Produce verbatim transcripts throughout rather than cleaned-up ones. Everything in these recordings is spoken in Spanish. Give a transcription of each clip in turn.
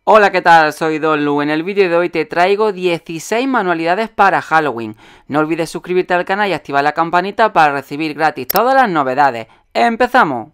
Hola, ¿qué tal? Soy Don Lu. En el vídeo de hoy te traigo dieciséis manualidades para Halloween. No olvides suscribirte al canal y activar la campanita para recibir gratis todas las novedades. ¡Empezamos!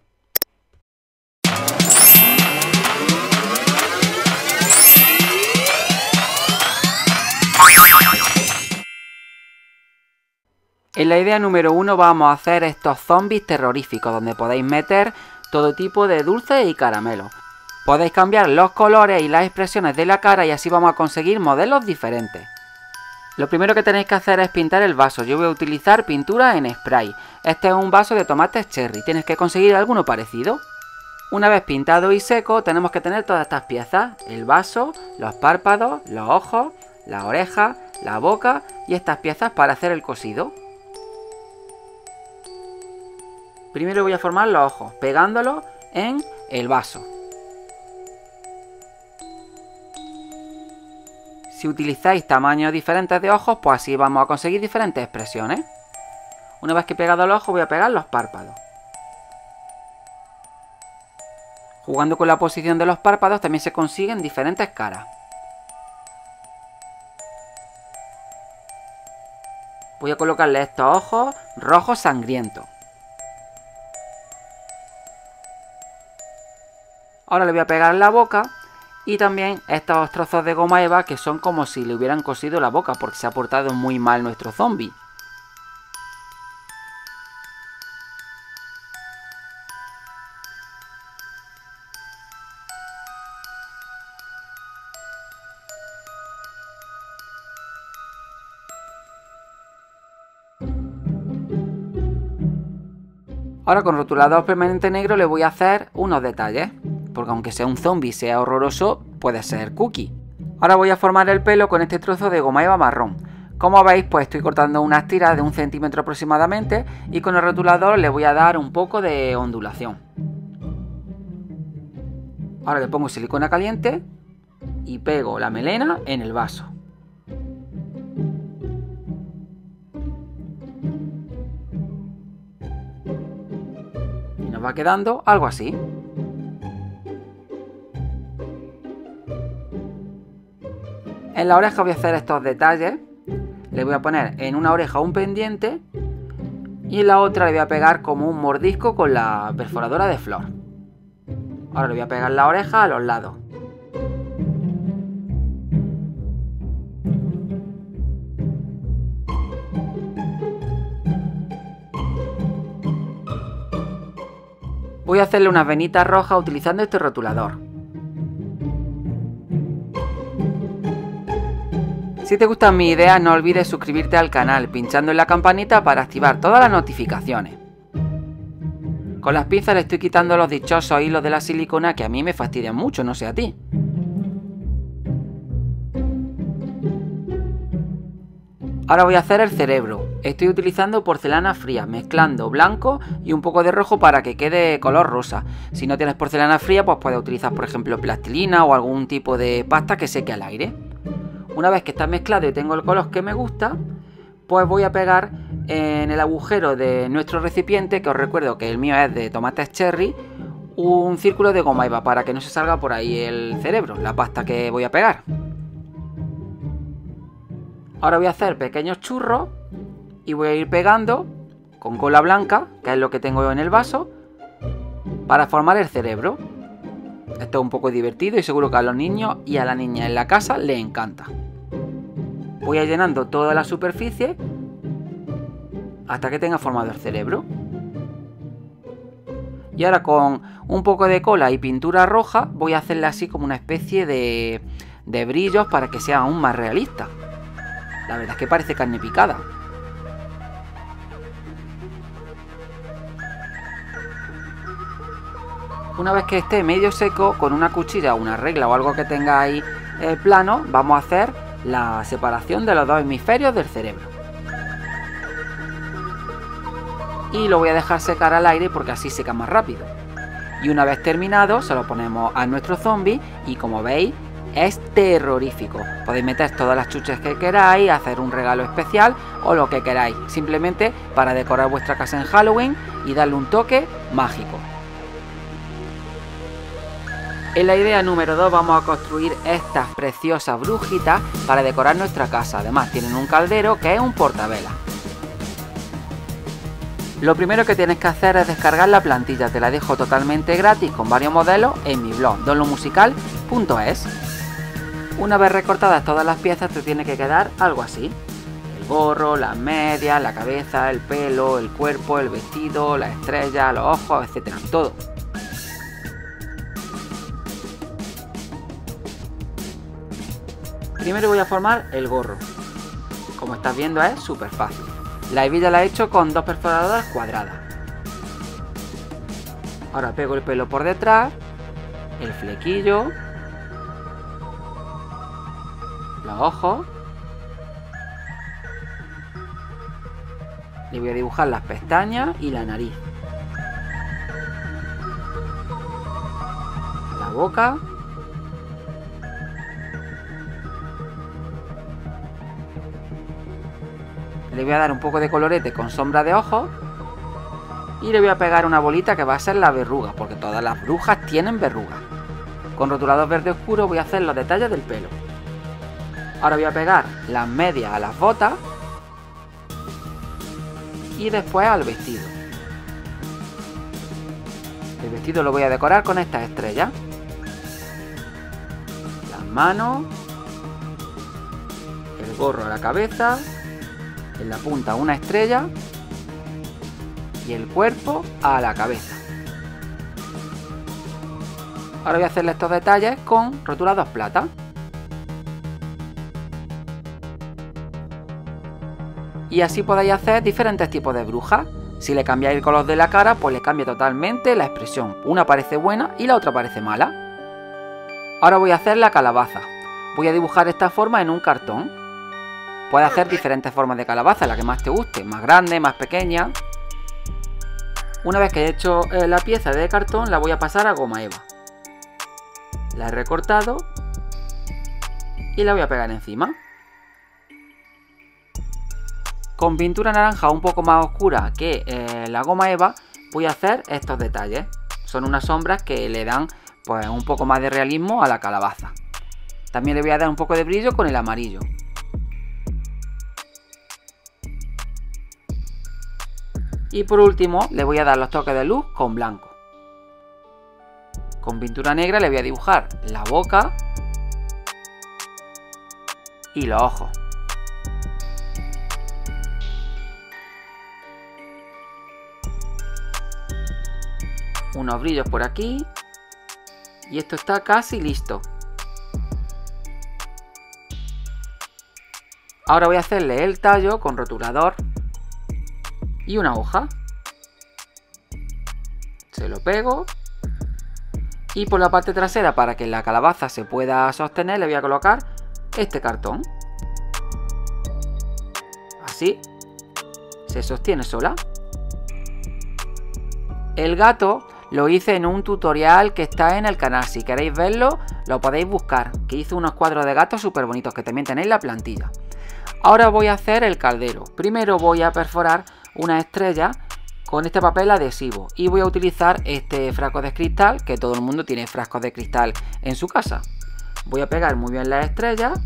En la idea número uno vamos a hacer estos zombies terroríficos donde podéis meter todo tipo de dulces y caramelos. Podéis cambiar los colores y las expresiones de la cara y así vamos a conseguir modelos diferentes. Lo primero que tenéis que hacer es pintar el vaso. Yo voy a utilizar pintura en spray. Este es un vaso de tomates cherry. Tienes que conseguir alguno parecido. Una vez pintado y seco tenemos que tener todas estas piezas. El vaso, los párpados, los ojos, las orejas, la boca y estas piezas para hacer el cosido. Primero voy a formar los ojos pegándolos en el vaso. Si utilizáis tamaños diferentes de ojos, pues así vamos a conseguir diferentes expresiones. Una vez que he pegado los ojos, voy a pegar los párpados. Jugando con la posición de los párpados también se consiguen diferentes caras. Voy a colocarle estos ojos rojos sangrientos. Ahora le voy a pegar la boca. Y también estos trozos de goma eva que son como si le hubieran cosido la boca porque se ha portado muy mal nuestro zombie. Ahora con rotulador permanente negro le voy a hacer unos detalles. Porque aunque sea un zombie sea horroroso, puede ser cookie. Ahora voy a formar el pelo con este trozo de goma eva marrón. Como veis, pues estoy cortando unas tiras de un centímetro aproximadamente y con el rotulador le voy a dar un poco de ondulación. Ahora le pongo silicona caliente y pego la melena en el vaso. Y nos va quedando algo así. En la oreja voy a hacer estos detalles. Le voy a poner en una oreja un pendiente y en la otra le voy a pegar como un mordisco con la perforadora de flor. Ahora le voy a pegar la oreja a los lados. Voy a hacerle unas venitas rojas utilizando este rotulador. Si te gustan mis ideas, no olvides suscribirte al canal pinchando en la campanita para activar todas las notificaciones. Con las pinzas le estoy quitando los dichosos hilos de la silicona que a mí me fastidian mucho, no sé a ti. Ahora voy a hacer el cerebro. Estoy utilizando porcelana fría, mezclando blanco y un poco de rojo para que quede color rosa. Si no tienes porcelana fría, pues puedes utilizar por ejemplo plastilina o algún tipo de pasta que seque al aire. Una vez que está mezclado y tengo el color que me gusta, pues voy a pegar en el agujero de nuestro recipiente, que os recuerdo que el mío es de tomates cherry, un círculo de goma eva para que no se salga por ahí el cerebro, la pasta que voy a pegar. Ahora voy a hacer pequeños churros y voy a ir pegando con cola blanca, que es lo que tengo en el vaso, para formar el cerebro. Esto es un poco divertido y seguro que a los niños y a la niña en la casa les encanta. Voy a ir llenando toda la superficie hasta que tenga formado el cerebro. Y ahora con un poco de cola y pintura roja voy a hacerle así como una especie de, de brillos para que sea aún más realista. La verdad es que parece carne picada. Una vez que esté medio seco, con una cuchilla, una regla o algo que tengáis eh, plano, vamos a hacer la separación de los dos hemisferios del cerebro. Y lo voy a dejar secar al aire porque así seca más rápido. Y una vez terminado, se lo ponemos a nuestro zombie y como veis, es terrorífico. Podéis meter todas las chuches que queráis, hacer un regalo especial o lo que queráis. Simplemente para decorar vuestra casa en Halloween y darle un toque mágico. En la idea número dos vamos a construir estas preciosas brujitas para decorar nuestra casa. Además tienen un caldero que es un portavelas. Lo primero que tienes que hacer es descargar la plantilla, te la dejo totalmente gratis con varios modelos en mi blog don lo musical punto es. Una vez recortadas todas las piezas te tiene que quedar algo así. El gorro, las medias, la cabeza, el pelo, el cuerpo, el vestido, la estrella, los ojos, etcétera. Todo. Primero voy a formar el gorro. Como estás viendo es súper fácil. La hebilla la he hecho con dos perforadoras cuadradas. Ahora pego el pelo por detrás, el flequillo, los ojos. Le voy a dibujar las pestañas y la nariz. La boca. Le voy a dar un poco de colorete con sombra de ojos. Y le voy a pegar una bolita que va a ser la verruga, porque todas las brujas tienen verrugas. Con rotulador verde oscuro voy a hacer los detalles del pelo. Ahora voy a pegar las medias a las botas. Y después al vestido. El vestido lo voy a decorar con estas estrellas. Las manos. El gorro a la cabeza. En la punta una estrella y el cuerpo a la cabeza. Ahora voy a hacerle estos detalles con rotulados plata. Y así podéis hacer diferentes tipos de brujas. Si le cambiáis el color de la cara, pues le cambia totalmente la expresión. Una parece buena y la otra parece mala. Ahora voy a hacer la calabaza. Voy a dibujar esta forma en un cartón. Puedes hacer diferentes formas de calabaza, la que más te guste, más grande, más pequeña. Una vez que he hecho eh, la pieza de cartón, la voy a pasar a goma eva. La he recortado y la voy a pegar encima. Con pintura naranja un poco más oscura que eh, la goma eva, voy a hacer estos detalles. Son unas sombras que le dan pues un poco más de realismo a la calabaza. También le voy a dar un poco de brillo con el amarillo. Y por último le voy a dar los toques de luz con blanco. Con pintura negra le voy a dibujar la boca y los ojos. Unos brillos por aquí. Y esto está casi listo. Ahora voy a hacerle el tallo con rotulador y una hoja. Se lo pego. Y por la parte trasera, para que la calabaza se pueda sostener, le voy a colocar este cartón. Así. Se sostiene sola. El gato lo hice en un tutorial que está en el canal. Si queréis verlo, lo podéis buscar. Que hice unos cuadros de gatos súper bonitos, que también tenéis la plantilla. Ahora voy a hacer el caldero. Primero voy a perforar una estrella con este papel adhesivo y voy a utilizar este frasco de cristal, que todo el mundo tiene frascos de cristal en su casa. Voy a pegar muy bien las estrellas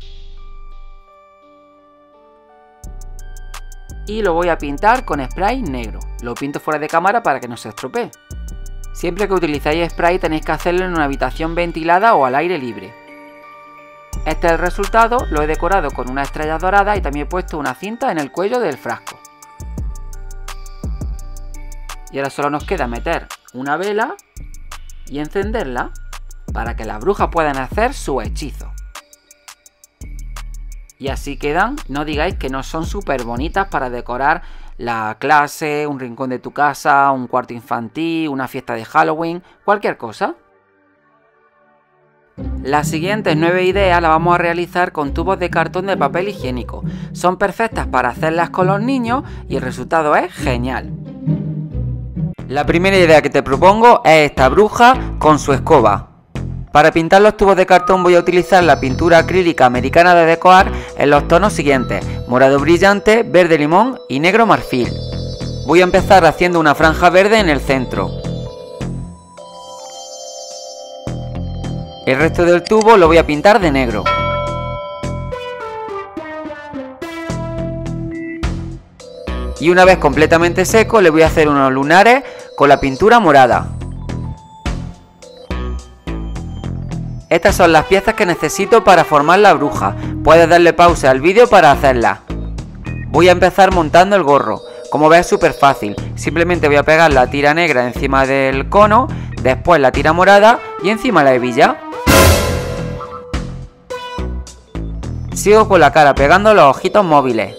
y lo voy a pintar con spray negro. Lo pinto fuera de cámara para que no se estropee. Siempre que utilicéis spray tenéis que hacerlo en una habitación ventilada o al aire libre. Este es el resultado. Lo he decorado con una estrella dorada y también he puesto una cinta en el cuello del frasco. Y ahora solo nos queda meter una vela y encenderla para que las brujas puedan hacer su hechizo. Y así quedan. No digáis que no son súper bonitas para decorar la clase, un rincón de tu casa, un cuarto infantil, una fiesta de Halloween, cualquier cosa. Las siguientes nueve ideas las vamos a realizar con tubos de cartón de papel higiénico. Son perfectas para hacerlas con los niños y el resultado es genial. La primera idea que te propongo es esta bruja con su escoba. Para pintar los tubos de cartón voy a utilizar la pintura acrílica americana de Decoart en los tonos siguientes: morado brillante, verde limón y negro marfil. Voy a empezar haciendo una franja verde en el centro. El resto del tubo lo voy a pintar de negro. Y una vez completamente seco le voy a hacer unos lunares con la pintura morada. Estas son las piezas que necesito para formar la bruja. Puedes darle pausa al vídeo para hacerlas. Voy a empezar montando el gorro. Como ves es súper fácil. Simplemente voy a pegar la tira negra encima del cono, después la tira morada y encima la hebilla. Sigo con la cara pegando los ojitos móviles.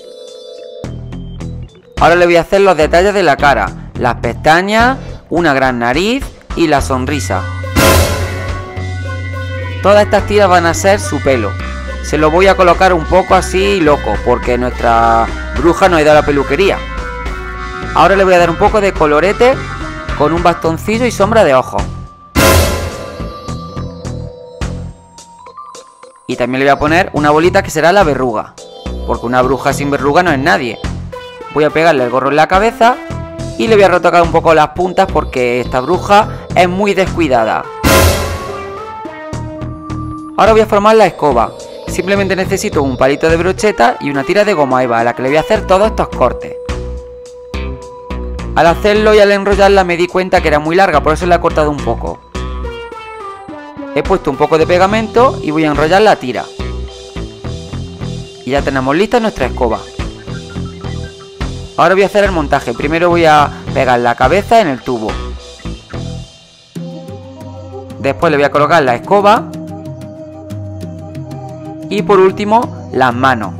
Ahora le voy a hacer los detalles de la cara, las pestañas, una gran nariz y la sonrisa. Todas estas tiras van a ser su pelo. Se lo voy a colocar un poco así loco, porque nuestra bruja no ha ido a la peluquería. Ahora le voy a dar un poco de colorete con un bastoncillo y sombra de ojos. Y también le voy a poner una bolita que será la verruga, porque una bruja sin verruga no es nadie. Voy a pegarle el gorro en la cabeza y le voy a retocar un poco las puntas porque esta bruja es muy descuidada. Ahora voy a formar la escoba. Simplemente necesito un palito de brocheta y una tira de goma eva a la que le voy a hacer todos estos cortes. Al hacerlo y al enrollarla me di cuenta que era muy larga, por eso la he cortado un poco. He puesto un poco de pegamento y voy a enrollar la tira. Y ya tenemos lista nuestra escoba. Ahora voy a hacer el montaje. Primero voy a pegar la cabeza en el tubo. Después le voy a colocar la escoba. Y por último, las manos.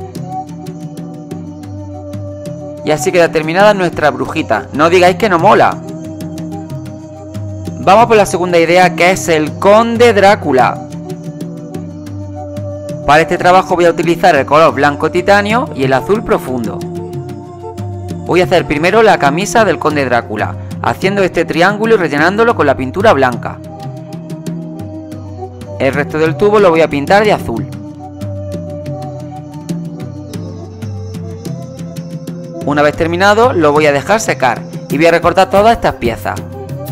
Y así queda terminada nuestra brujita. No digáis que no mola. Vamos por la segunda idea, que es el Conde Drácula. Para este trabajo voy a utilizar el color blanco titanio y el azul profundo. Voy a hacer primero la camisa del Conde Drácula, haciendo este triángulo y rellenándolo con la pintura blanca. El resto del tubo lo voy a pintar de azul. Una vez terminado lo voy a dejar secar y voy a recortar todas estas piezas.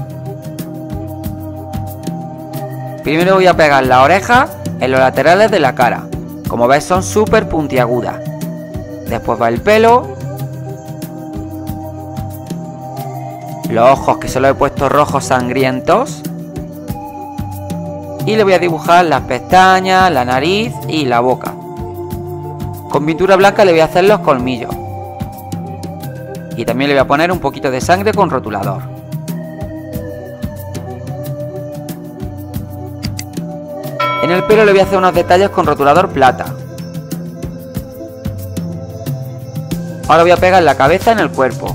Primero voy a pegar las orejas en los laterales de la cara. Como ves son súper puntiagudas. Después va el pelo. Los ojos, que se los he puesto rojos sangrientos. Y le voy a dibujar las pestañas, la nariz y la boca. Con pintura blanca le voy a hacer los colmillos. Y también le voy a poner un poquito de sangre con rotulador. En el pelo le voy a hacer unos detalles con rotulador plata. Ahora voy a pegar la cabeza en el cuerpo.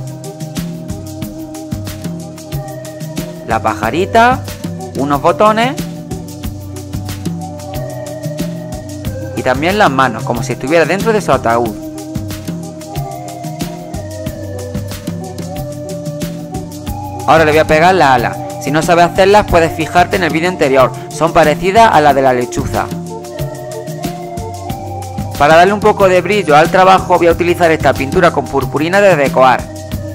La pajarita, unos botones y también las manos, como si estuviera dentro de su ataúd. Ahora le voy a pegar la ala. Si no sabes hacerlas puedes fijarte en el vídeo anterior, son parecidas a la de la lechuza. Para darle un poco de brillo al trabajo voy a utilizar esta pintura con purpurina de Decoart.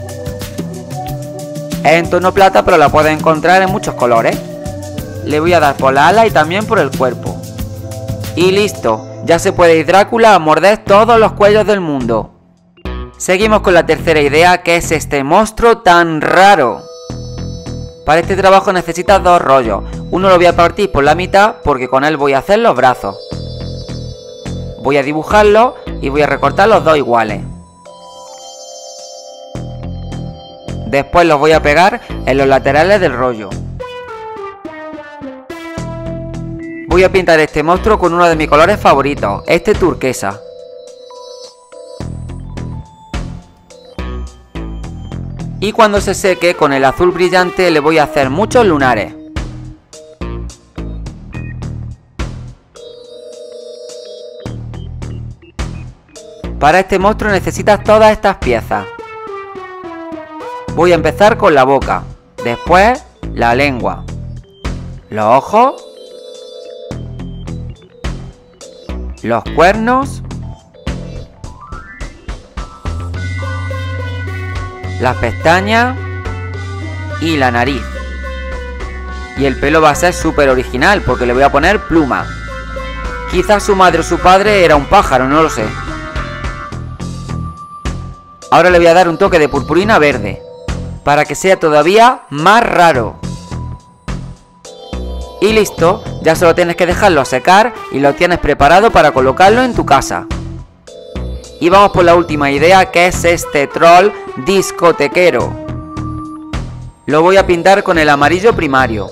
Es en tono plata pero la puedes encontrar en muchos colores. Le voy a dar por la ala y también por el cuerpo. Y listo, ya se puede ir Drácula a morder todos los cuellos del mundo. Seguimos con la tercera idea, que es este monstruo tan raro. Para este trabajo necesitas dos rollos. Uno lo voy a partir por la mitad porque con él voy a hacer los brazos. Voy a dibujarlo y voy a recortar los dos iguales. Después los voy a pegar en los laterales del rollo. Voy a pintar este monstruo con uno de mis colores favoritos, este turquesa. Y cuando se seque con el azul brillante le voy a hacer muchos lunares. Para este monstruo necesitas todas estas piezas. Voy a empezar con la boca, después la lengua, los ojos, los cuernos, las pestañas y la nariz. Y el pelo va a ser súper original porque le voy a poner pluma. Quizás su madre o su padre era un pájaro, no lo sé. Ahora le voy a dar un toque de purpurina verde, para que sea todavía más raro. Y listo, ya solo tienes que dejarlo secar y lo tienes preparado para colocarlo en tu casa. Y vamos por la última idea, que es este troll discotequero. Lo voy a pintar con el amarillo primario.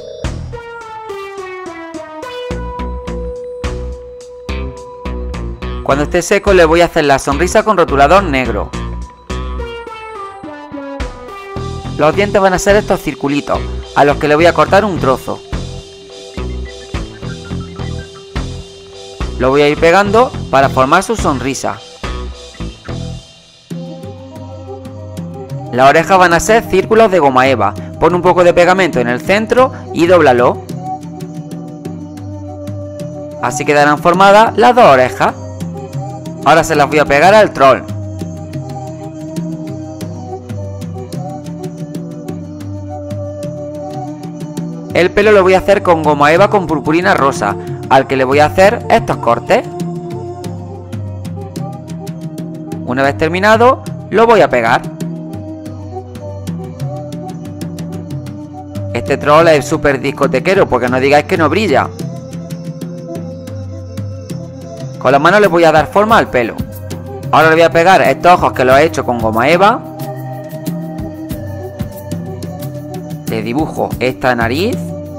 Cuando esté seco le voy a hacer la sonrisa con rotulador negro. Los dientes van a ser estos circulitos, a los que le voy a cortar un trozo. Lo voy a ir pegando para formar su sonrisa. Las orejas van a ser círculos de goma eva. Pon un poco de pegamento en el centro y dóblalo. Así quedarán formadas las dos orejas. Ahora se las voy a pegar al troll. El pelo lo voy a hacer con goma eva con purpurina rosa, al que le voy a hacer estos cortes. Una vez terminado, lo voy a pegar. Este troll es súper discotequero, porque no digáis que no brilla. Con las manos le voy a dar forma al pelo. Ahora le voy a pegar estos ojos que los he hecho con goma eva. Le dibujo esta nariz.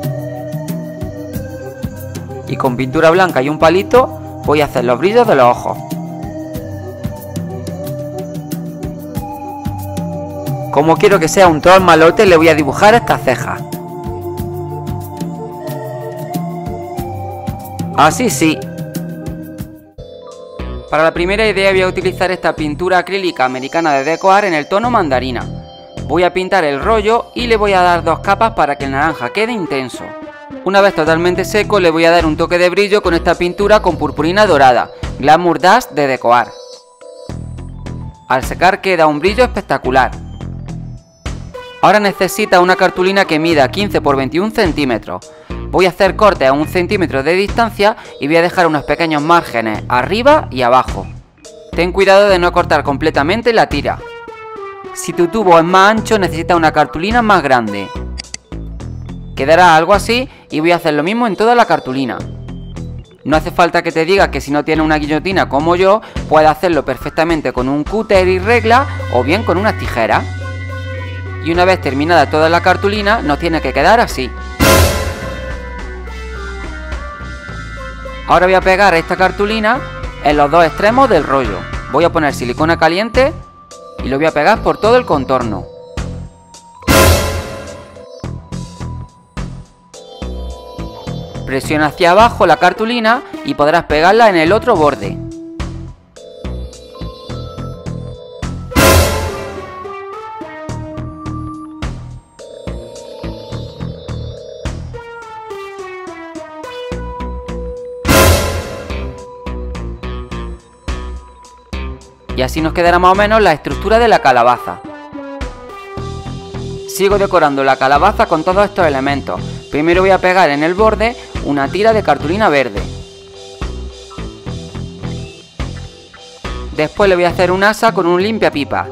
Y con pintura blanca y un palito voy a hacer los brillos de los ojos. Como quiero que sea un troll malote, le voy a dibujar estas cejas. Así sí. Para la primera idea voy a utilizar esta pintura acrílica americana de Deco Art en el tono mandarina. Voy a pintar el rollo y le voy a dar dos capas para que el naranja quede intenso. Una vez totalmente seco le voy a dar un toque de brillo con esta pintura con purpurina dorada, Glamour Dash de Deco Art. Al secar queda un brillo espectacular. Ahora necesita una cartulina que mida quince por veintiún centímetros. Voy a hacer cortes a un centímetro de distancia y voy a dejar unos pequeños márgenes arriba y abajo. Ten cuidado de no cortar completamente la tira. Si tu tubo es más ancho, necesita una cartulina más grande. Quedará algo así y voy a hacer lo mismo en toda la cartulina. No hace falta que te diga que si no tienes una guillotina como yo, puedes hacerlo perfectamente con un cúter y regla o bien con unas tijeras. Y una vez terminada toda la cartulina, nos tiene que quedar así. Ahora voy a pegar esta cartulina en los dos extremos del rollo. Voy a poner silicona caliente y lo voy a pegar por todo el contorno. Presiona hacia abajo la cartulina y podrás pegarla en el otro borde. Y así nos quedará más o menos la estructura de la calabaza. Sigo decorando la calabaza con todos estos elementos. Primero voy a pegar en el borde una tira de cartulina verde. Después le voy a hacer un asa con un limpiapipa.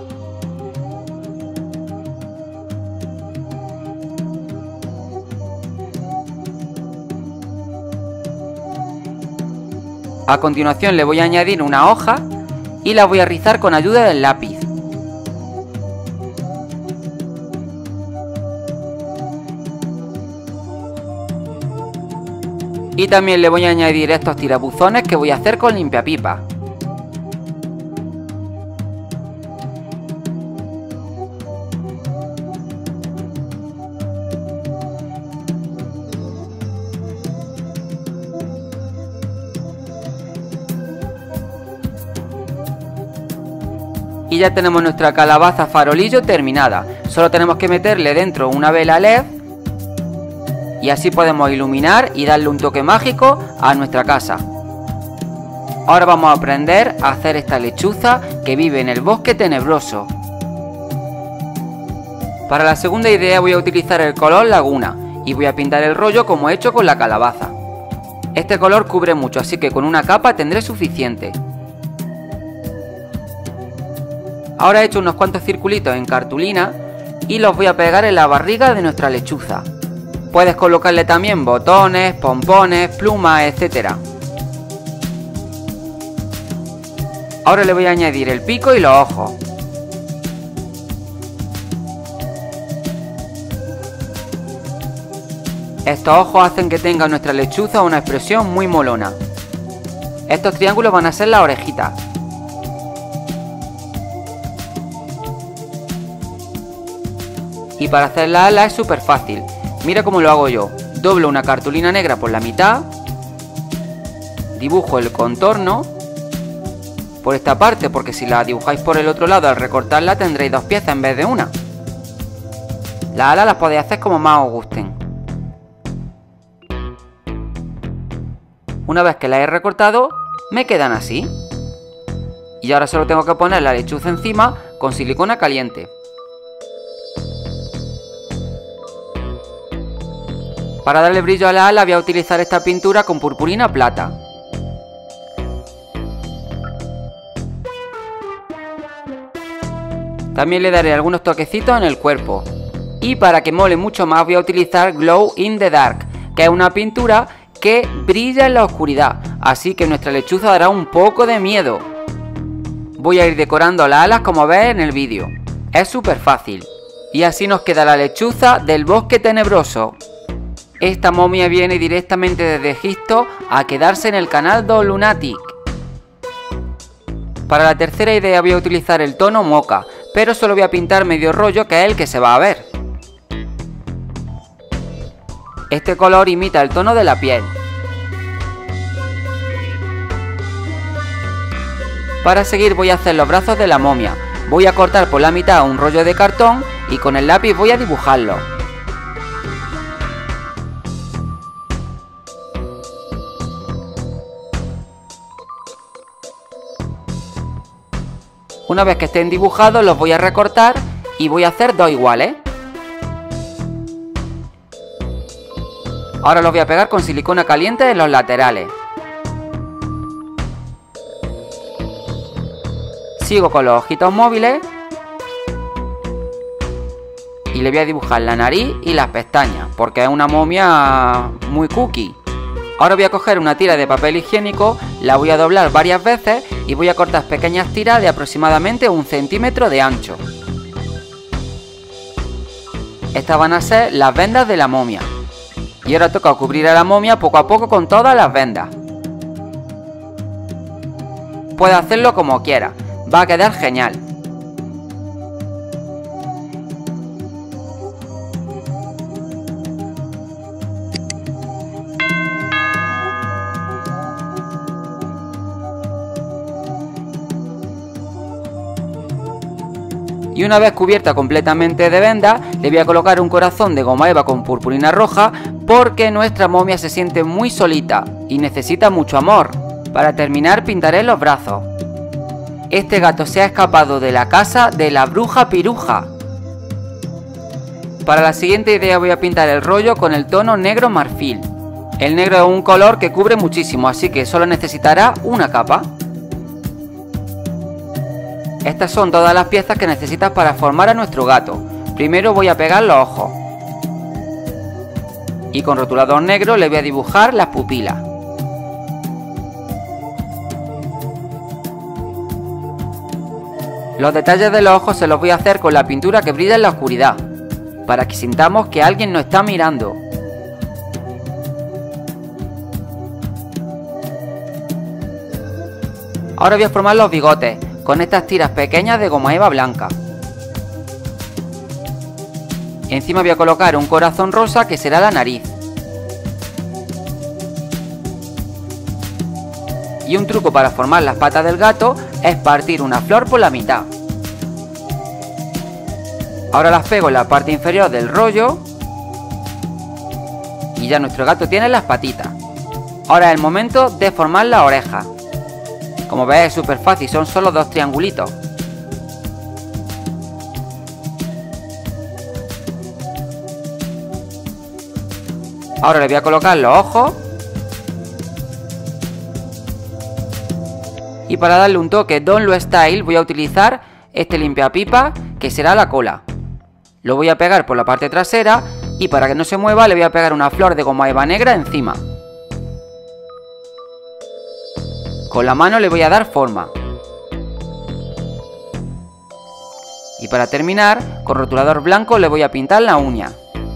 A continuación le voy a añadir una hoja y la voy a rizar con ayuda del lápiz. Y también le voy a añadir estos tirabuzones que voy a hacer con limpiapipa. Y ya tenemos nuestra calabaza farolillo terminada. Solo tenemos que meterle dentro una vela L E D. Y así podemos iluminar y darle un toque mágico a nuestra casa. Ahora vamos a aprender a hacer esta lechuza que vive en el bosque tenebroso. Para la segunda idea voy a utilizar el color laguna y voy a pintar el rollo como he hecho con la calabaza. Este color cubre mucho, así que con una capa tendré suficiente. Ahora he hecho unos cuantos circulitos en cartulina y los voy a pegar en la barriga de nuestra lechuza. Puedes colocarle también botones, pompones, plumas, etcétera. Ahora le voy a añadir el pico y los ojos. Estos ojos hacen que tenga nuestra lechuza una expresión muy molona. Estos triángulos van a ser las orejitas. Y para hacer la ala es súper fácil. Mira cómo lo hago yo. Doblo una cartulina negra por la mitad. Dibujo el contorno por esta parte, porque si la dibujáis por el otro lado al recortarla tendréis dos piezas en vez de una. Las alas las podéis hacer como más os gusten. Una vez que las he recortado, me quedan así. Y ahora solo tengo que poner la lechuza encima con silicona caliente. Para darle brillo a la ala voy a utilizar esta pintura con purpurina plata. También le daré algunos toquecitos en el cuerpo. Y para que mole mucho más voy a utilizar Glow in the Dark, que es una pintura que brilla en la oscuridad, así que nuestra lechuza dará un poco de miedo. Voy a ir decorando las alas como veis en el vídeo. Es súper fácil. Y así nos queda la lechuza del bosque tenebroso. Esta momia viene directamente desde Egipto a quedarse en el canal dos Lunatic. Para la tercera idea voy a utilizar el tono moca, pero solo voy a pintar medio rollo, que es el que se va a ver. Este color imita el tono de la piel. Para seguir voy a hacer los brazos de la momia. Voy a cortar por la mitad un rollo de cartón y con el lápiz voy a dibujarlo. Una vez que estén dibujados los voy a recortar y voy a hacer dos iguales. Ahora los voy a pegar con silicona caliente en los laterales. Sigo con los ojitos móviles y le voy a dibujar la nariz y las pestañas, porque es una momia muy cookie. Ahora voy a coger una tira de papel higiénico, la voy a doblar varias veces y voy a cortar pequeñas tiras de aproximadamente un centímetro de ancho. Estas van a ser las vendas de la momia. Y ahora toca cubrir a la momia poco a poco con todas las vendas. Puedes hacerlo como quieras, va a quedar genial. Y una vez cubierta completamente de vendas, le voy a colocar un corazón de goma eva con purpurina roja, porque nuestra momia se siente muy solita y necesita mucho amor. Para terminar pintaré los brazos. Este gato se ha escapado de la casa de la bruja piruja. Para la siguiente idea voy a pintar el rollo con el tono negro marfil. El negro es un color que cubre muchísimo, así que solo necesitará una capa. Estas son todas las piezas que necesitas para formar a nuestro gato. Primero voy a pegar los ojos. Y con rotulador negro le voy a dibujar las pupilas. Los detalles de los ojos se los voy a hacer con la pintura que brilla en la oscuridad, para que sintamos que alguien nos está mirando. Ahora voy a formar los bigotes con estas tiras pequeñas de goma eva blanca. Encima voy a colocar un corazón rosa que será la nariz. Y un truco para formar las patas del gato es partir una flor por la mitad. Ahora las pego en la parte inferior del rollo. Y ya nuestro gato tiene las patitas. Ahora es el momento de formar las orejas. Como veis es súper fácil, son solo dos triangulitos. Ahora le voy a colocar los ojos. Y para darle un toque Don't Lo Style voy a utilizar este limpiapipa, que será la cola. Lo voy a pegar por la parte trasera y para que no se mueva le voy a pegar una flor de goma eva negra encima. Con la mano le voy a dar forma. Y para terminar, con rotulador blanco le voy a pintar la uña.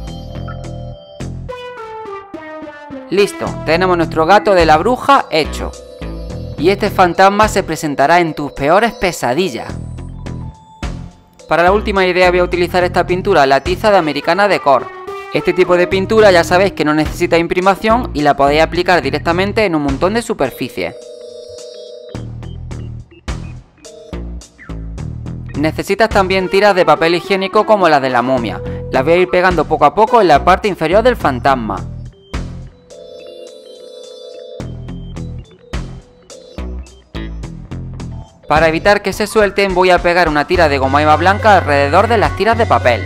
Listo, tenemos nuestro gato de la bruja hecho. Y este fantasma se presentará en tus peores pesadillas. Para la última idea voy a utilizar esta pintura, la tiza de Americana Decor. Este tipo de pintura ya sabéis que no necesita imprimación y la podéis aplicar directamente en un montón de superficies. Necesitas también tiras de papel higiénico como las de la momia. Las voy a ir pegando poco a poco en la parte inferior del fantasma. Para evitar que se suelten voy a pegar una tira de goma eva blanca alrededor de las tiras de papel.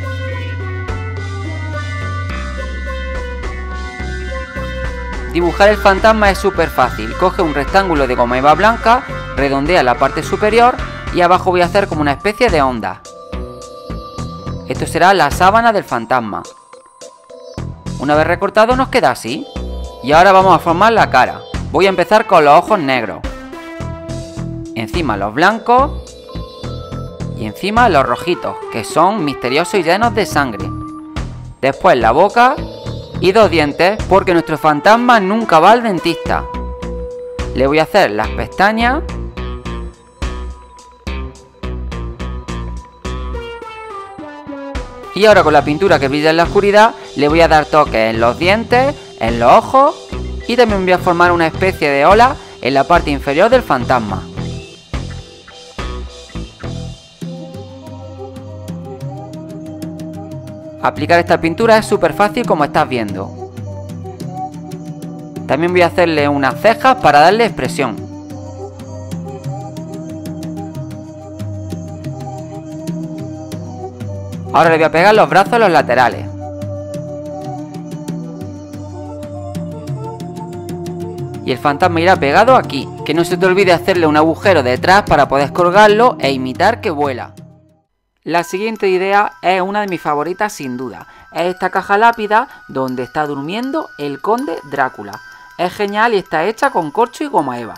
Dibujar el fantasma es súper fácil. Coge un rectángulo de goma eva blanca, redondea la parte superior y abajo voy a hacer como una especie de onda. Esto será la sábana del fantasma. Una vez recortado nos queda así. Y ahora vamos a formar la cara. Voy a empezar con los ojos negros. Encima los blancos. Y encima los rojitos, que son misteriosos y llenos de sangre. Después la boca y dos dientes, porque nuestro fantasma nunca va al dentista. Le voy a hacer las pestañas. Y ahora con la pintura que brilla en la oscuridad le voy a dar toques en los dientes, en los ojos y también voy a formar una especie de ola en la parte inferior del fantasma. Aplicar esta pintura es súper fácil como estás viendo. También voy a hacerle unas cejas para darle expresión. Ahora le voy a pegar los brazos a los laterales. Y el fantasma irá pegado aquí. Que no se te olvide hacerle un agujero detrás para poder colgarlo e imitar que vuela. La siguiente idea es una de mis favoritas sin duda. Es esta caja lápida donde está durmiendo el conde Drácula. Es genial y está hecha con corcho y goma eva.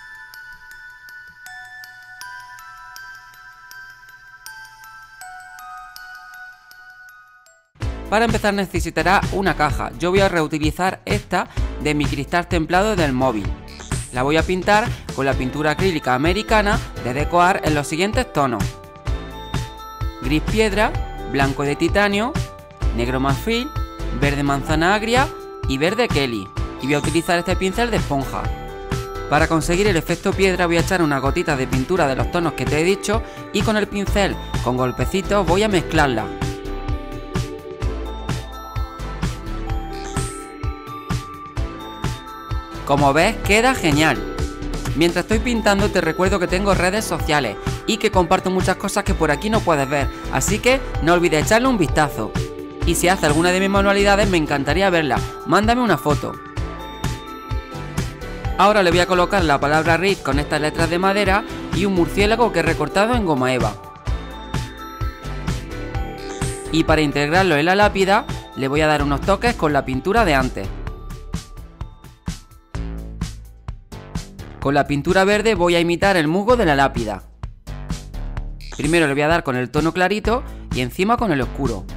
Para empezar necesitará una caja. Yo voy a reutilizar esta de mi cristal templado del móvil. La voy a pintar con la pintura acrílica americana de Deco-Art en los siguientes tonos: gris piedra, blanco de titanio, negro marfil, verde manzana agria y verde Kelly. Y voy a utilizar este pincel de esponja. Para conseguir el efecto piedra voy a echar unas gotitas de pintura de los tonos que te he dicho y con el pincel con golpecitos voy a mezclarla. Como ves, queda genial. Mientras estoy pintando te recuerdo que tengo redes sociales y que comparto muchas cosas que por aquí no puedes ver, así que no olvides echarle un vistazo. Y si haces alguna de mis manualidades me encantaría verla, mándame una foto. Ahora le voy a colocar la palabra Read con estas letras de madera y un murciélago que he recortado en goma eva. Y para integrarlo en la lápida le voy a dar unos toques con la pintura de antes. Con la pintura verde voy a imitar el musgo de la lápida. Primero le voy a dar con el tono clarito y encima con el oscuro.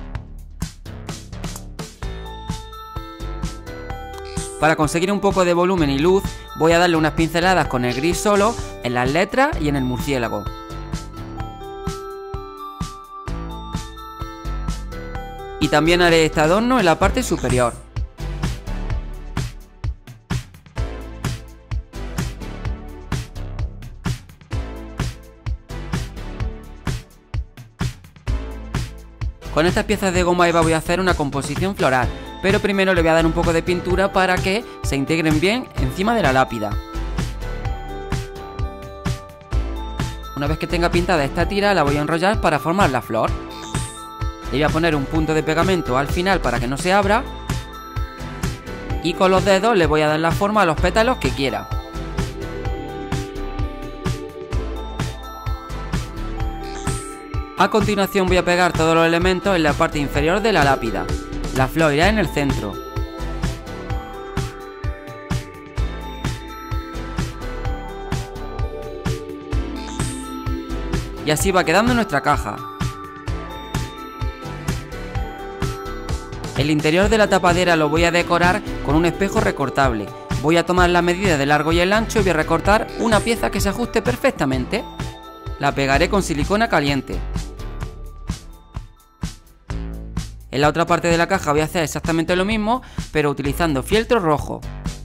Para conseguir un poco de volumen y luz voy a darle unas pinceladas con el gris solo en las letras y en el murciélago. Y también haré este adorno en la parte superior. Con estas piezas de goma eva voy a hacer una composición floral, pero primero le voy a dar un poco de pintura para que se integren bien encima de la lápida. Una vez que tenga pintada esta tira la voy a enrollar para formar la flor. Le voy a poner un punto de pegamento al final para que no se abra. y con los dedos le voy a dar la forma a los pétalos que quiera. A continuación voy a pegar todos los elementos en la parte inferior de la lápida. La flor irá en el centro. Y así va quedando nuestra caja. El interior de la tapadera lo voy a decorar con un espejo recortable. Voy a tomar la medida del largo y el ancho y voy a recortar una pieza que se ajuste perfectamente. La pegaré con silicona caliente. En la otra parte de la caja voy a hacer exactamente lo mismo, pero utilizando fieltro rojo.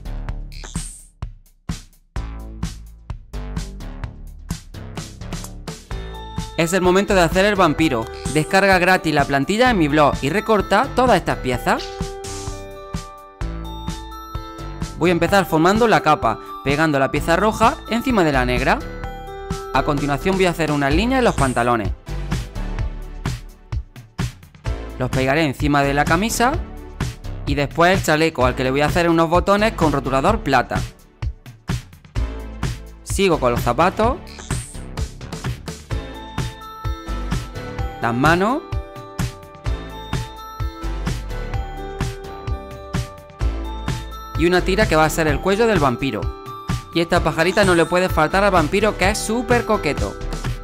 Es el momento de hacer el vampiro. Descarga gratis la plantilla en mi blog y recorta todas estas piezas. Voy a empezar formando la capa, pegando la pieza roja encima de la negra. A continuación voy a hacer unas líneas en los pantalones. Los pegaré encima de la camisa y después el chaleco, al que le voy a hacer unos botones con rotulador plata. Sigo con los zapatos, las manos y una tira que va a ser el cuello del vampiro. Y esta pajarita no le puede faltar al vampiro, que es súper coqueto.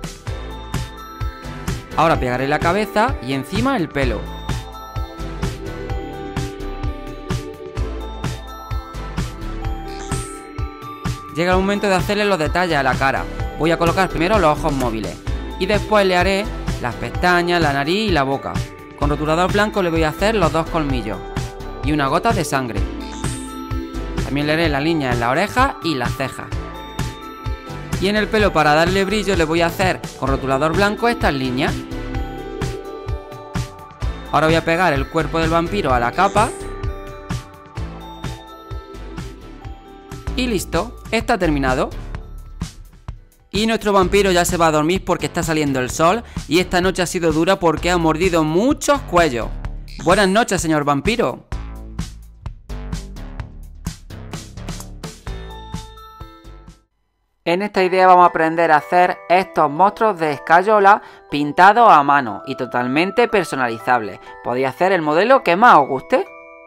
Ahora pegaré la cabeza y encima el pelo. Llega el momento de hacerle los detalles a la cara. Voy a colocar primero los ojos móviles y después le haré las pestañas, la nariz y la boca. Con rotulador blanco le voy a hacer los dos colmillos y una gota de sangre. También le haré la línea en la oreja y las cejas. Y en el pelo, para darle brillo, le voy a hacer con rotulador blanco estas líneas. Ahora voy a pegar el cuerpo del vampiro a la capa. Y listo, está terminado. Y nuestro vampiro ya se va a dormir porque está saliendo el sol. Y esta noche ha sido dura porque ha mordido muchos cuellos. Buenas noches, señor vampiro. En esta idea vamos a aprender a hacer estos monstruos de escayola pintados a mano y totalmente personalizables. Podéis hacer el modelo que más os guste.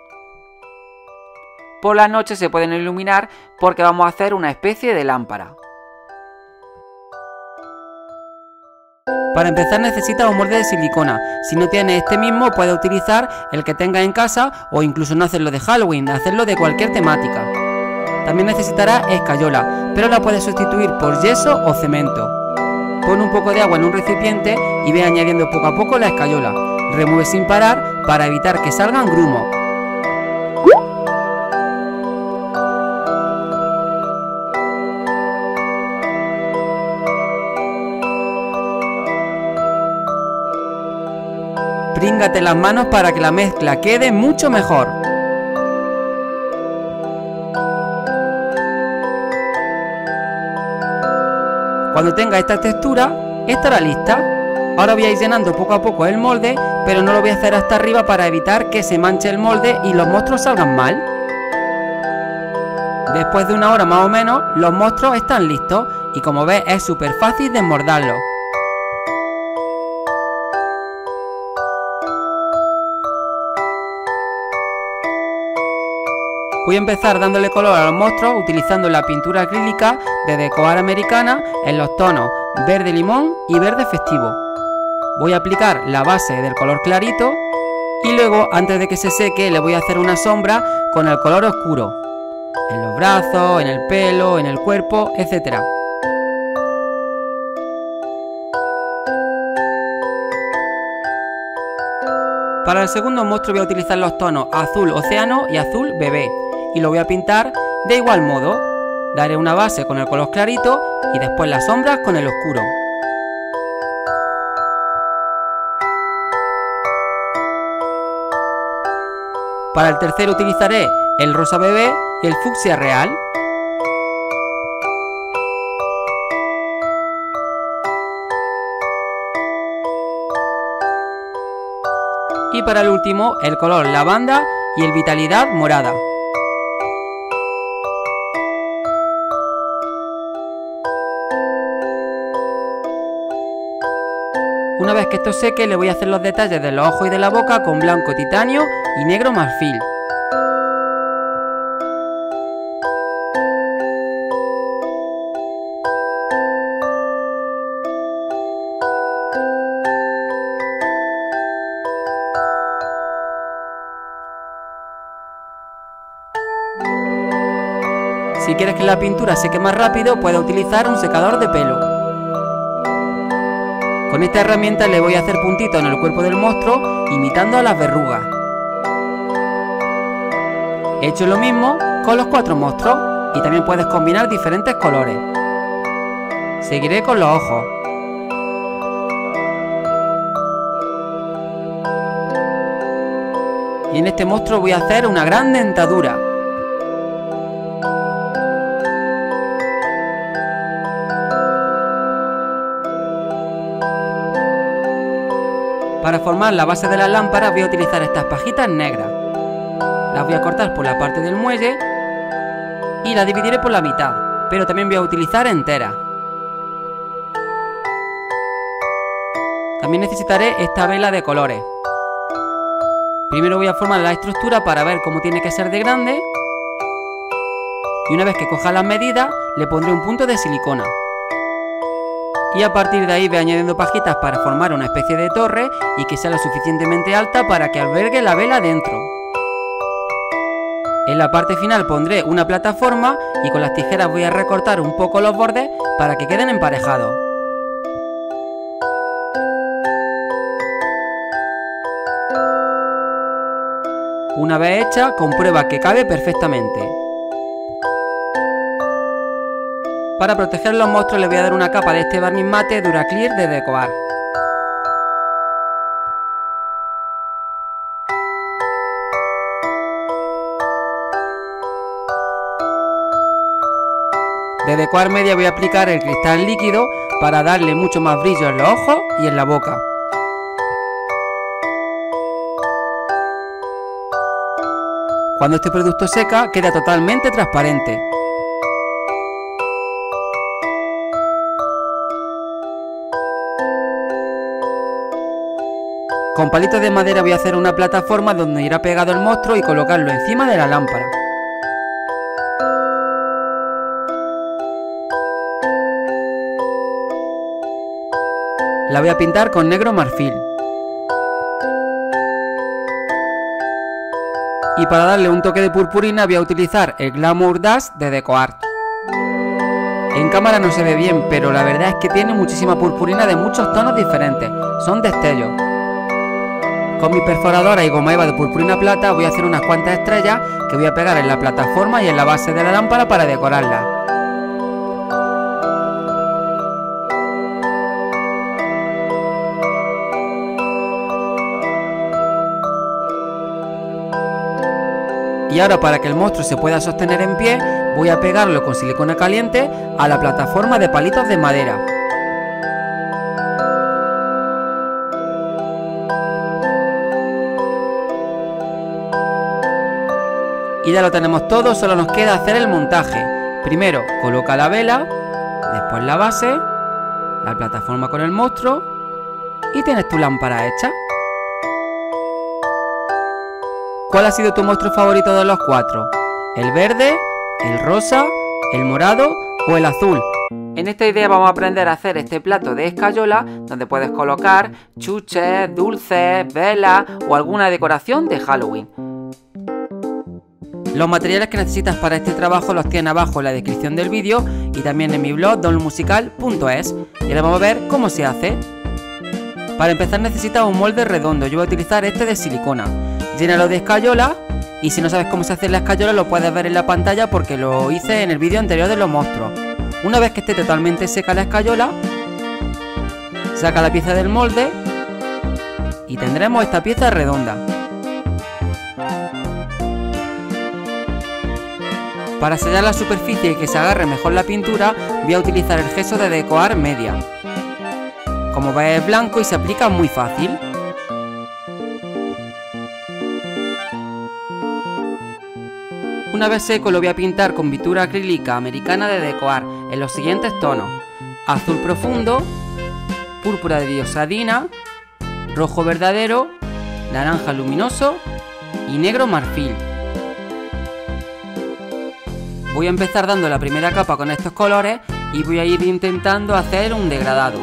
Por la noche se pueden iluminar porque vamos a hacer una especie de lámpara. Para empezar necesitas un molde de silicona. Si no tienes este mismo, puedes utilizar el que tengas en casa o incluso no hacerlo de Halloween, hacerlo de cualquier temática. También necesitarás escayola, pero la puedes sustituir por yeso o cemento. Pon un poco de agua en un recipiente y ve añadiendo poco a poco la escayola. Remueve sin parar para evitar que salgan grumos. Príngate las manos para que la mezcla quede mucho mejor. Cuando tenga esta textura, estará lista. Ahora voy a ir llenando poco a poco el molde, pero no lo voy a hacer hasta arriba para evitar que se manche el molde y los monstruos salgan mal. Después de una hora más o menos, los monstruos están listos y como ves es súper fácil desmordarlos. Voy a empezar dándole color a los monstruos utilizando la pintura acrílica de Decoar Americana en los tonos verde limón y verde festivo. Voy a aplicar la base del color clarito y luego, antes de que se seque, le voy a hacer una sombra con el color oscuro en los brazos, en el pelo, en el cuerpo, etcétera. Para el segundo monstruo voy a utilizar los tonos azul océano y azul bebé y lo voy a pintar de igual modo. Daré una base con el color clarito y después las sombras con el oscuro. Para el tercero utilizaré el rosa bebé y el fucsia real. Y para el último, el color lavanda y el vitalidad morada. Una vez que esto seque, le voy a hacer los detalles de los ojos y de la boca con blanco titanio y negro marfil. Si quieres que la pintura seque más rápido, puedes utilizar un secador de pelo. Con esta herramienta le voy a hacer puntitos en el cuerpo del monstruo, imitando a las verrugas. He hecho lo mismo con los cuatro monstruos y también puedes combinar diferentes colores. Seguiré con los ojos. Y en este monstruo voy a hacer una gran dentadura. Para formar la base de la lámpara voy a utilizar estas pajitas negras. Las voy a cortar por la parte del muelle y las dividiré por la mitad, pero también voy a utilizar enteras. También necesitaré esta vela de colores. Primero voy a formar la estructura para ver cómo tiene que ser de grande, y una vez que coja las medidas le pondré un punto de silicona. Y a partir de ahí voy añadiendo pajitas para formar una especie de torre y que sea lo suficientemente alta para que albergue la vela dentro. En la parte final pondré una plataforma y con las tijeras voy a recortar un poco los bordes para que queden emparejados. Una vez hecha, comprueba que cabe perfectamente. Para proteger los monstruos le voy a dar una capa de este barniz mate Duraclear de Decoart. De Decoart Media voy a aplicar el cristal líquido para darle mucho más brillo en los ojos y en la boca. Cuando este producto seca, queda totalmente transparente. Con palitos de madera voy a hacer una plataforma donde irá pegado el monstruo y colocarlo encima de la lámpara. La voy a pintar con negro marfil. Y para darle un toque de purpurina voy a utilizar el Glamour Dash de Decoart. En cámara no se ve bien, pero la verdad es que tiene muchísima purpurina de muchos tonos diferentes. Son destellos. Con mi perforadora y goma eva de purpurina plata voy a hacer unas cuantas estrellas que voy a pegar en la plataforma y en la base de la lámpara para decorarla. Y ahora, para que el monstruo se pueda sostener en pie, voy a pegarlo con silicona caliente a la plataforma de palitos de madera. Y ya lo tenemos todo, solo nos queda hacer el montaje. Primero coloca la vela, después la base, la plataforma con el monstruo y tienes tu lámpara hecha. ¿Cuál ha sido tu monstruo favorito de los cuatro? ¿El verde, el rosa, el morado o el azul? En esta idea vamos a aprender a hacer este plato de escayola donde puedes colocar chuches, dulces, velas o alguna decoración de Halloween. Los materiales que necesitas para este trabajo los tienes abajo en la descripción del vídeo y también en mi blog don musical punto es. Y ahora vamos a ver cómo se hace. Para empezar necesitas un molde redondo, yo voy a utilizar este de silicona. Llénalo de escayola y si no sabes cómo se hace la escayola lo puedes ver en la pantalla porque lo hice en el vídeo anterior de los monstruos. Una vez que esté totalmente seca la escayola, saca la pieza del molde y tendremos esta pieza redonda. Para sellar la superficie y que se agarre mejor la pintura, voy a utilizar el gesso de Decoart Media. Como ves es blanco y se aplica muy fácil. Una vez seco lo voy a pintar con pintura acrílica americana de Decoart en los siguientes tonos: azul profundo, púrpura de diosadina, rojo verdadero, naranja luminoso y negro marfil. Voy a empezar dando la primera capa con estos colores y voy a ir intentando hacer un degradado.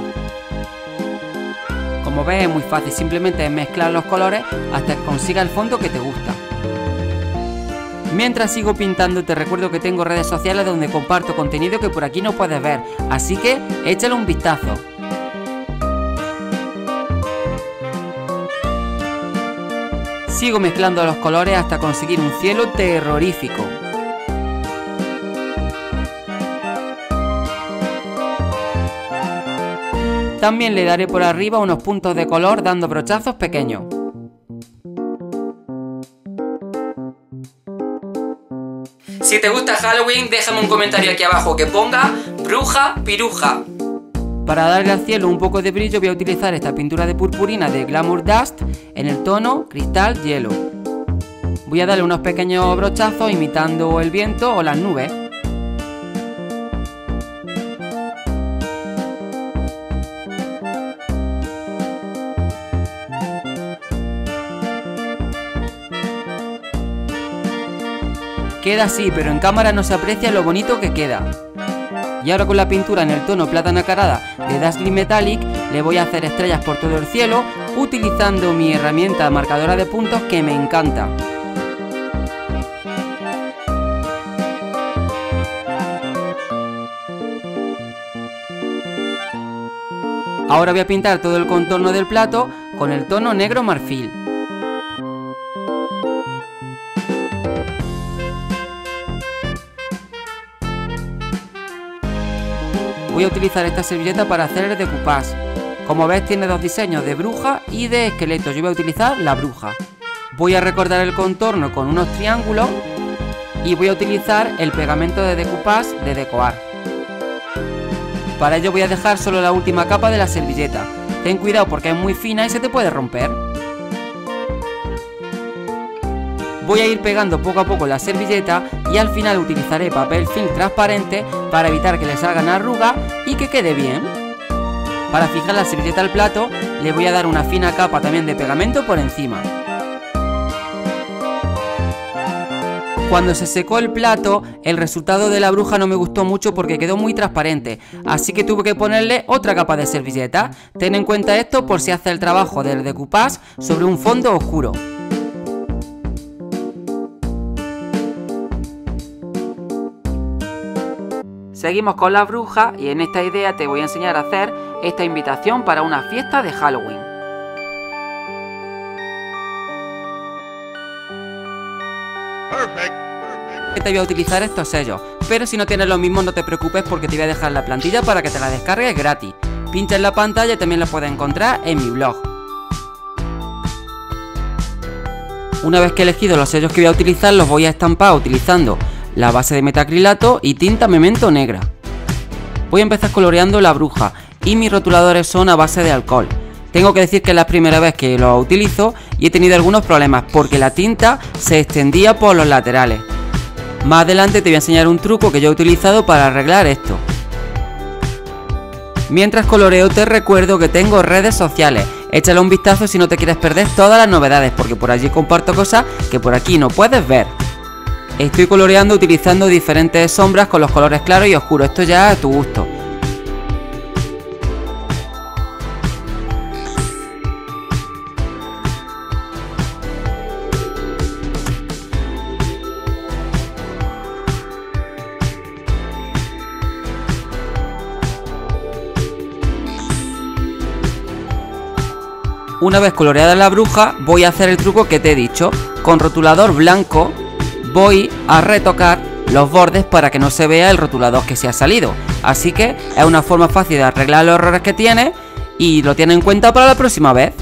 Como ves, es muy fácil, simplemente es mezclar los colores hasta que consiga el fondo que te gusta. Mientras sigo pintando, te recuerdo que tengo redes sociales donde comparto contenido que por aquí no puedes ver, así que échale un vistazo. Sigo mezclando los colores hasta conseguir un cielo terrorífico. También le daré por arriba unos puntos de color dando brochazos pequeños. Si te gusta Halloween, déjame un comentario aquí abajo que ponga bruja piruja. Para darle al cielo un poco de brillo voy a utilizar esta pintura de purpurina de Glamour Dust en el tono cristal hielo. Voy a darle unos pequeños brochazos imitando el viento o las nubes. Queda así, pero en cámara no se aprecia lo bonito que queda. Y ahora con la pintura en el tono plata nacarada de Dazzling Metallic le voy a hacer estrellas por todo el cielo utilizando mi herramienta marcadora de puntos que me encanta. Ahora voy a pintar todo el contorno del plato con el tono negro marfil. Voy a utilizar esta servilleta para hacer el decoupage. Como ves, tiene dos diseños, de bruja y de esqueleto. Yo voy a utilizar la bruja. Voy a recortar el contorno con unos triángulos y voy a utilizar el pegamento de decoupage de Decoart. Para ello voy a dejar solo la última capa de la servilleta. Ten cuidado porque es muy fina y se te puede romper. Voy a ir pegando poco a poco la servilleta y al final utilizaré papel film transparente para evitar que le salgan arrugas y que quede bien. Para fijar la servilleta al plato le voy a dar una fina capa también de pegamento por encima. Cuando se secó el plato, el resultado de la bruja no me gustó mucho porque quedó muy transparente, así que tuve que ponerle otra capa de servilleta. Ten en cuenta esto por si haces el trabajo del decoupage sobre un fondo oscuro. Seguimos con la bruja y en esta idea te voy a enseñar a hacer esta invitación para una fiesta de Halloween. Perfect. Te voy a utilizar estos sellos, pero si no tienes los mismos no te preocupes porque te voy a dejar la plantilla para que te la descargues gratis. Pincha en la pantalla y también la puedes encontrar en mi blog. Una vez que he elegido los sellos que voy a utilizar, los voy a estampar utilizando la base de metacrilato y tinta memento negra. Voy a empezar coloreando la bruja y mis rotuladores son a base de alcohol. Tengo que decir que es la primera vez que lo utilizo y he tenido algunos problemas porque la tinta se extendía por los laterales. Más adelante te voy a enseñar un truco que yo he utilizado para arreglar esto. Mientras coloreo te recuerdo que tengo redes sociales. Échale un vistazo si no te quieres perder todas las novedades porque por allí comparto cosas que por aquí no puedes ver. Estoy coloreando utilizando diferentes sombras con los colores claros y oscuros, esto ya a tu gusto. Una vez coloreada la bruja, voy a hacer el truco que te he dicho. Con rotulador blanco voy a retocar los bordes para que no se vea el rotulador que se ha salido. Así que es una forma fácil de arreglar los errores que tiene y lo tiene en cuenta para la próxima vez.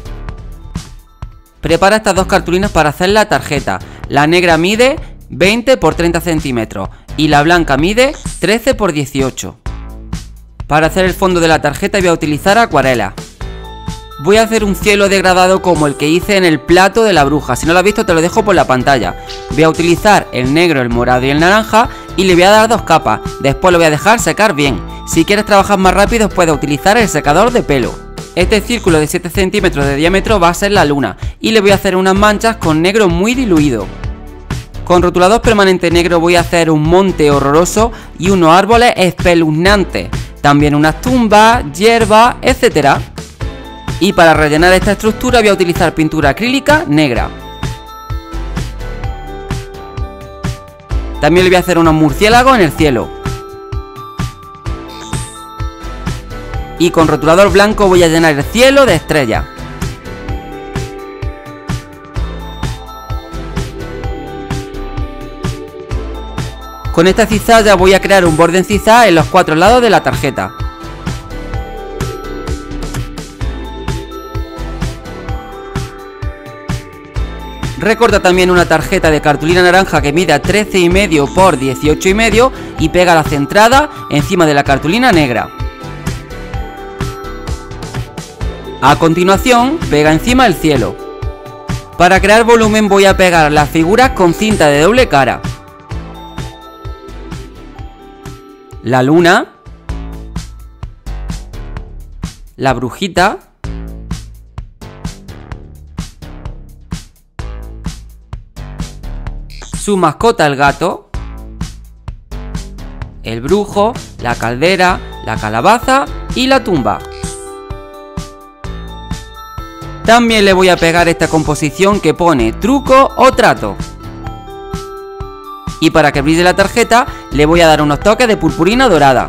Prepara estas dos cartulinas para hacer la tarjeta. La negra mide veinte por treinta centímetros y la blanca mide trece por dieciocho. Para hacer el fondo de la tarjeta voy a utilizar acuarela. Voy a hacer un cielo degradado como el que hice en el plato de la bruja. Si no lo has visto te lo dejo por la pantalla. Voy a utilizar el negro, el morado y el naranja y le voy a dar dos capas. Después lo voy a dejar secar bien. Si quieres trabajar más rápido puedes utilizar el secador de pelo. Este círculo de siete centímetros de diámetro va a ser la luna y le voy a hacer unas manchas con negro muy diluido. Con rotulador permanente negro voy a hacer un monte horroroso y unos árboles espeluznantes, también unas tumbas, hierbas, etcétera. Y para rellenar esta estructura voy a utilizar pintura acrílica negra. También le voy a hacer unos murciélagos en el cielo. Y con rotulador blanco voy a llenar el cielo de estrellas. Con esta cizalla voy a crear un borde en zigzag en los cuatro lados de la tarjeta. Recorta también una tarjeta de cartulina naranja que mida trece y medio por dieciocho y medio y pega la centrada encima de la cartulina negra. A continuación, pega encima el cielo. Para crear volumen voy a pegar las figuras con cinta de doble cara. La luna, la brujita, su mascota el gato, el brujo, la caldera, la calabaza y la tumba. También le voy a pegar esta composición que pone truco o trato. Y para que brille la tarjeta le voy a dar unos toques de purpurina dorada.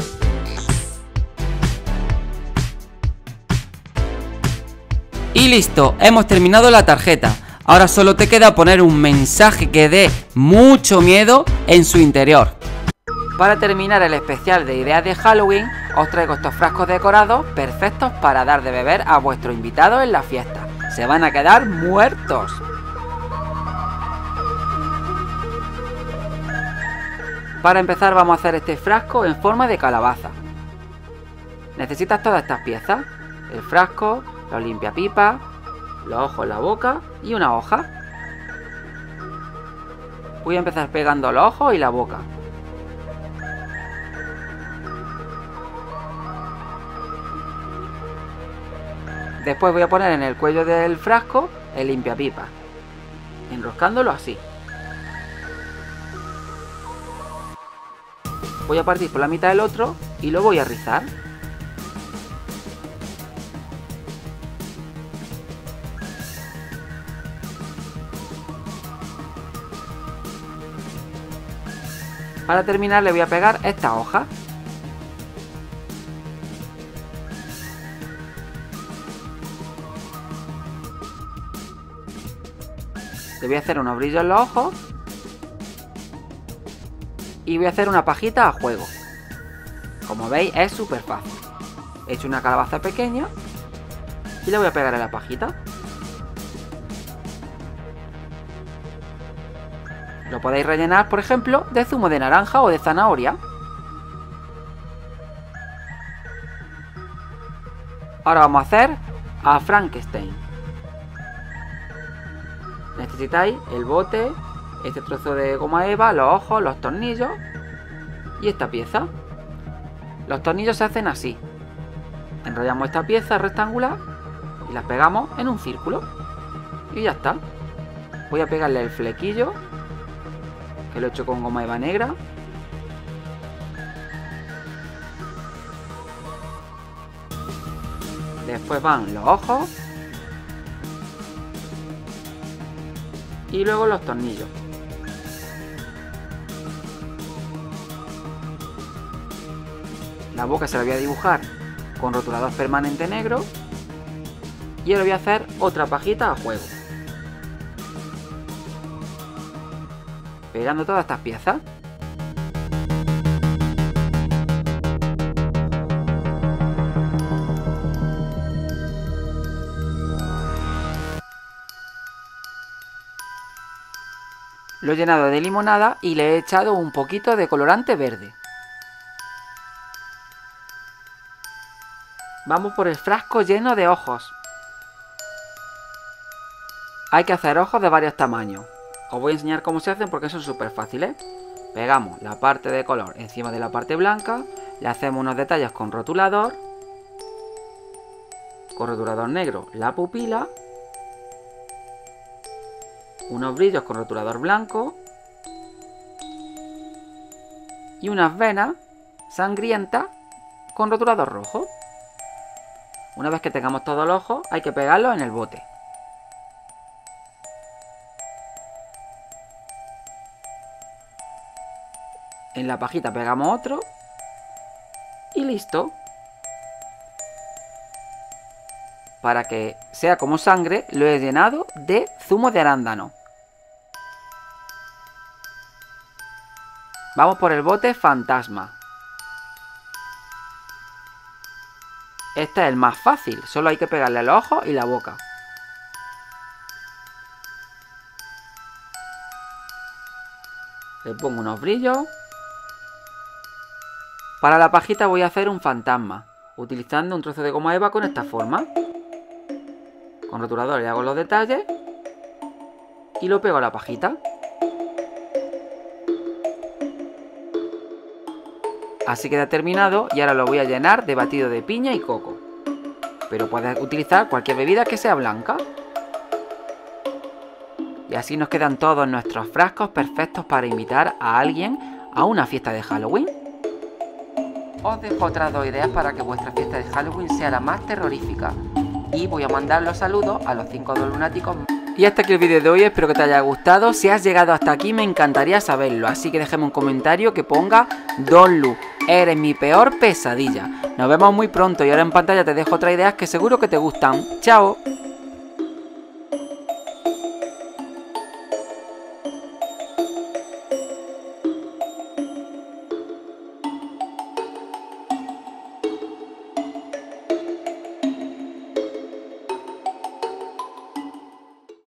Y listo, hemos terminado la tarjeta. Ahora solo te queda poner un mensaje que dé mucho miedo en su interior. Para terminar el especial de ideas de Halloween, os traigo estos frascos decorados perfectos para dar de beber a vuestros invitados en la fiesta. Se van a quedar muertos. Para empezar vamos a hacer este frasco en forma de calabaza. Necesitas todas estas piezas: el frasco, los limpiapipas, los ojos, la boca y una hoja. Voy a empezar pegando los ojos y la boca. Después voy a poner en el cuello del frasco el limpiapipas, enroscándolo así. Voy a partir por la mitad del otro y lo voy a rizar. Para terminar le voy a pegar esta hoja. Le voy a hacer unos brillos en los ojos. Y voy a hacer una pajita a juego. Como veis es súper fácil. He hecho una calabaza pequeña y le voy a pegar a la pajita. Lo podéis rellenar, por ejemplo, de zumo de naranja o de zanahoria. Ahora vamos a hacer a Frankenstein. Necesitáis el bote, este trozo de goma eva, los ojos, los tornillos y esta pieza. Los tornillos se hacen así. Enrollamos esta pieza rectangular y las pegamos en un círculo. Y ya está. Voy a pegarle el flequillo, que lo he hecho con goma eva negra. Después van los ojos. Y luego los tornillos. La boca se la voy a dibujar con rotulador permanente negro. Y ahora voy a hacer otra pajita a juego, pegando todas estas piezas. Lo he llenado de limonada y le he echado un poquito de colorante verde. Vamos por el frasco lleno de ojos. Hay que hacer ojos de varios tamaños. Os voy a enseñar cómo se hacen porque son súper fáciles. Pegamos la parte de color encima de la parte blanca, Le hacemos unos detalles con rotulador. Con rotulador negro la pupila. Unos brillos con rotulador blanco. Y unas venas sangrientas con rotulador rojo. Una vez que tengamos todos los ojos, hay que pegarlos en el bote. En la pajita pegamos otro. Y listo. Para que sea como sangre, lo he llenado de zumo de arándano. Vamos por el bote fantasma. Este es el más fácil, solo hay que pegarle los ojos y la boca. Le pongo unos brillos. Para la pajita voy a hacer un fantasma, utilizando un trozo de goma eva con esta forma. Con rotulador le hago los detalles y lo pego a la pajita. Así queda terminado y ahora lo voy a llenar de batido de piña y coco. Pero puedes utilizar cualquier bebida que sea blanca. Y así nos quedan todos nuestros frascos perfectos para invitar a alguien a una fiesta de Halloween. Os dejo otras dos ideas para que vuestra fiesta de Halloween sea la más terrorífica. Y voy a mandar los saludos a los cinco dos lunáticos. Y hasta aquí el vídeo de hoy, espero que te haya gustado. Si has llegado hasta aquí me encantaría saberlo, así que déjame un comentario que ponga Don Lu, eres mi peor pesadilla. Nos vemos muy pronto y ahora en pantalla te dejo otras ideas que seguro que te gustan. ¡Chao!